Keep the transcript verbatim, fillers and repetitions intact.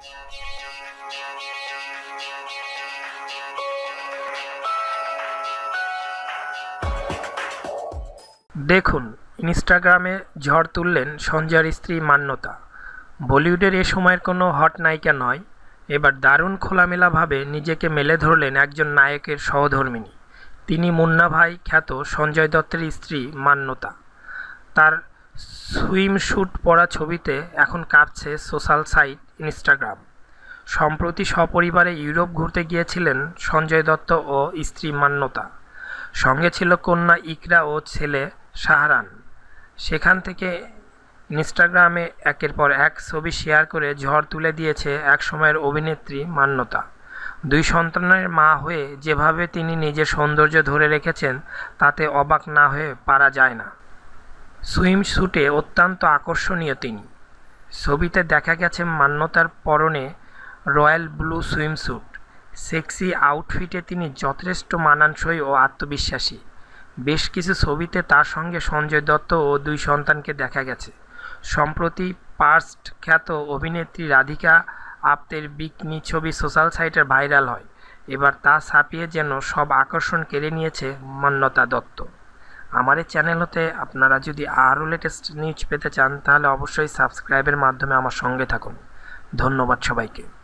দেখুন, ইনস্টাগ্রামে ঝড় তুললেন সঞ্জয়ের স্ত্রী মান্যতা। বলিউডের এ সময়ের কোনো হট নায়িকা নয়, এবার দারুণ খোলামেলাভাবে নিজেকে মেলে ধরলেন একজন নায়কের সহধর্মিণী। তিনি মুন্না ভাই খ্যাত সঞ্জয় দত্তের স্ত্রী মান্যতা। তার সুইমস্যুট পরা ছবিতে এখন কাঁপছে সোশ্যাল সাইট ইনস্টাগ্রাম। সম্প্রতি সপরিবারে ইউরোপ ঘুরতে গিয়েছিলেন সঞ্জয় দত্ত ও স্ত্রী মান্যতা। সঙ্গে ছিল কন্যা ইকরা ও ছেলে শাহরান। সেখান থেকে ইনস্টাগ্রামে একের পর এক ছবি শেয়ার করে ঝড় তুলে দিয়েছে একসময়ের অভিনেত্রী মান্যতা। দুই সন্তানের মা হয়ে যেভাবে তিনি নিজের সৌন্দর্য ধরে রেখেছেন তাতে অবাক না হয়ে পারা যায় না। সুইমস্যুটে অত্যন্ত আকর্ষণীয় তিনি। ছবিতে দেখা গেছে মান্যতার পরনে রয়্যাল ব্লু সুইমস্যুট। সেক্সি আউটফিটে তিনি যথেষ্ট মানানসই ও আত্মবিশ্বাসী। বেশ কিছু ছবিতে তার সঙ্গে সঞ্জয় দত্ত ও দুই সন্তানকে দেখা গেছে। সম্প্রতি পার্সড খ্যাত অভিনেত্রী রাধিকা আপ্তের বিকিনি ছবি সোশ্যাল সাইটে ভাইরাল হয়। এবার তা ছাপিয়ে যেন সব আকর্ষণ কেড়ে নিয়েছে মান্যতা দত্ত। আমার এই চ্যানেল হতে আপনারা যদি আরও লেটেস্ট নিউজ পেতে চান তাহলে অবশ্যই সাবস্ক্রাইবের মাধ্যমে আমার সঙ্গে থাকুন। ধন্যবাদ সবাইকে।